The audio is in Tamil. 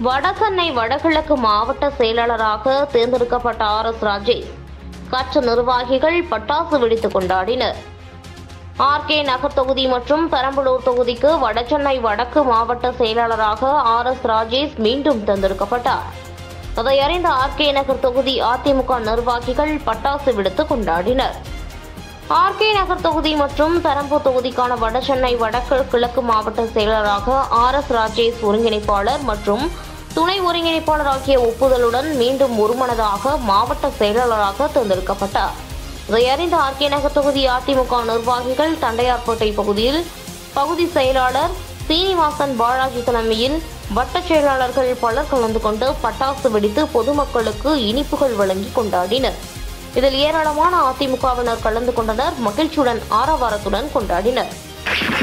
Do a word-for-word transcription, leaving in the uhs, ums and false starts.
வடசென்னை வடகிழக்கு மாவட்ட செயலாளராக தேர்ந்தெடுக்கப்பட்ட ஆர் எஸ் ராஜேஷ் கட்சி நிர்வாகிகள் பட்டாசு வெடித்து கொண்டாடினர். ஆர் கே நகர் தொகுதி மற்றும் பெரம்பலூர் தொகுதிக்கு வடசென்னை வடக்கு மாவட்ட செயலாளராக ஆர் எஸ் ராஜேஷ் மீண்டும் தேர்ந்தெடுக்கப்பட்டார். அதை அறிந்த ஆர் கே நகர் தொகுதி அதிமுக நிர்வாகிகள் பட்டாசு வெடித்து கொண்டாடினர். ஆர் கே நகர் தொகுதி மற்றும் பெரம்பூர் தொகுதிக்கான வடசென்னை வடக்கு கிழக்கு மாவட்ட செயலராக ஆர் எஸ் ராஜேஷ் ஒருங்கிணைப்பாளர் மற்றும் துணை ஒருங்கிணைப்பாளர் ஆகிய ஒப்புதலுடன் மீண்டும் ஒருமனதாக மாவட்ட செயலாளராக தேர்ந்தெடுக்கப்பட்டார். இதை அறிந்த ஆர் கே நகர் தொகுதி அதிமுக நிர்வாகிகள் தண்டையார்பேட்டை பகுதியில் பகுதி செயலாளர் சீனிவாசன் பாலாஜி தலைமையில் வட்ட செயலாளர்கள் பலர் கலந்து கொண்டு பட்டாசு வெடித்து பொதுமக்களுக்கு இனிப்புகள் வழங்கி கொண்டாடினர். இதில் ஏராளமான அதிமுகவினர் கலந்து கொண்டனர். மகிழ்ச்சியுடன் ஆரவாரத்துடன் கொண்டாடினர்.